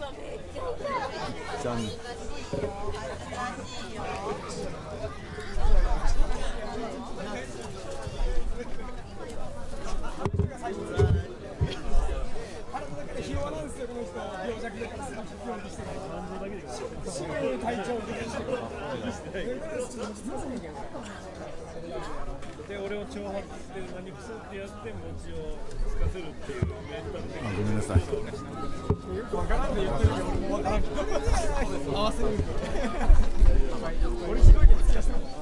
じゃん。 で、俺を挑発して何クソってやって餅をつかせるっていうメンタル的な。 ごめんなさい。 よくわからんで言ってるけど、俺もわからんけど。合わせる。俺ひどいけど付き合ってた。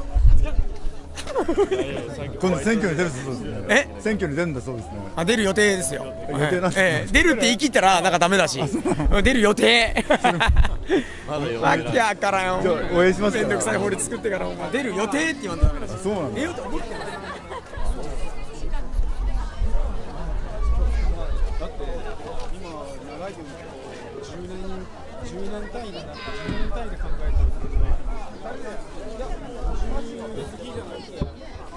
今度選挙に出るそうですね。選挙に出るんだそうですね。 あ、出る予定ですよ。 予定なんですか。 出るって言い切ったらなんかダメだし。出る予定。わけわからん。 じゃあ応援しますか。 めんどくさい法律作ってからお前出る予定って言わんとダメだし。 そうなんだ。 出ようと思ってない。 だって今長いけど10年単位になって10年単位で考えてるけどね。いや、出過ぎじゃないですか。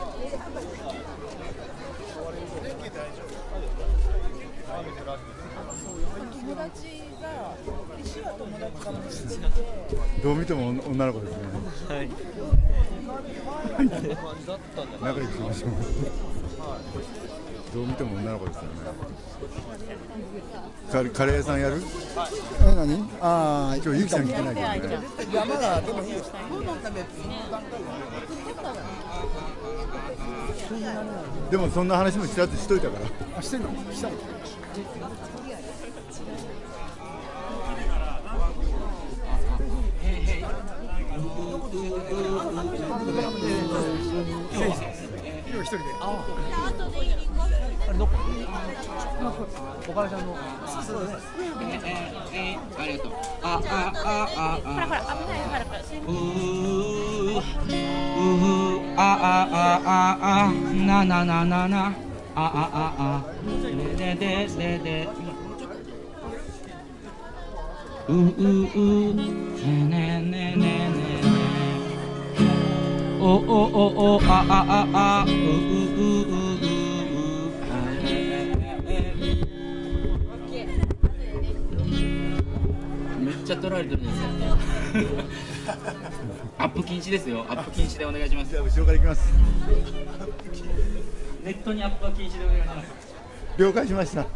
友達が石は友達かもしれない。 どう見ても女の子ですね。 はい。 仲良くしましょう。どう見ても女の子ですよね。カレー屋さんやる？ 何？ああ、 今日ゆきさん来てないからね。 いやまだでもいいよ。 でもそんな話もちらっとしといたから。 あ、してんの？したの？一人で。あれどこ？お母さんの。そうです。 ありがとう。ほらほら危ないよほらなななななででででねねねねねおおめっちゃ取られてるんですよアップ禁止ですよ。アップ禁止でお願いします。 じゃあ後ろから行きます。 ネットにアップは禁止でお願いします。 了解しました。